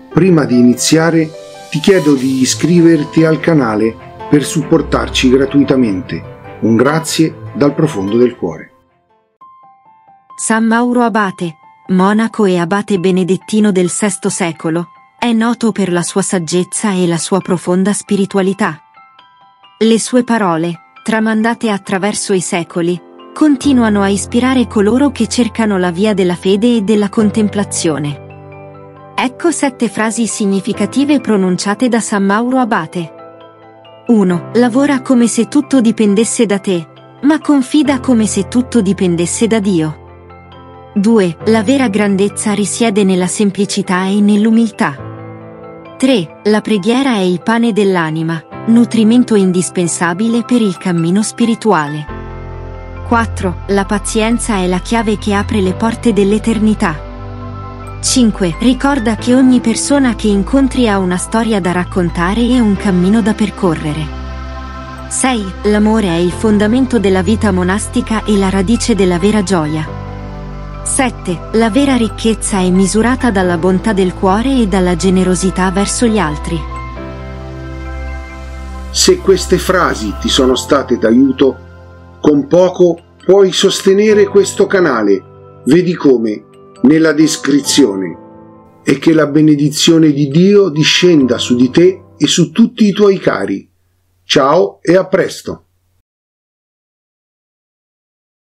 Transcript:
Prima di iniziare ti chiedo di iscriverti al canale per supportarci gratuitamente. Un grazie dal profondo del cuore. San Mauro Abate, monaco e abate benedettino del VI secolo, è noto per la sua saggezza e la sua profonda spiritualità. Le sue parole, tramandate attraverso i secoli, continuano a ispirare coloro che cercano la via della fede e della contemplazione. Ecco 7 frasi significative pronunciate da San Mauro Abate. 1. Lavora come se tutto dipendesse da te, ma confida come se tutto dipendesse da Dio. 2. La vera grandezza risiede nella semplicità e nell'umiltà. 3. La preghiera è il pane dell'anima, nutrimento indispensabile per il cammino spirituale. 4. La pazienza è la chiave che apre le porte dell'eternità. 5. Ricorda che ogni persona che incontri ha una storia da raccontare e un cammino da percorrere. 6. L'amore è il fondamento della vita monastica e la radice della vera gioia. 7. La vera ricchezza è misurata dalla bontà del cuore e dalla generosità verso gli altri. Se queste frasi ti sono state d'aiuto, con poco puoi sostenere questo canale. Vedi come nella descrizione, e che la benedizione di Dio discenda su di te e su tutti i tuoi cari. Ciao e a presto!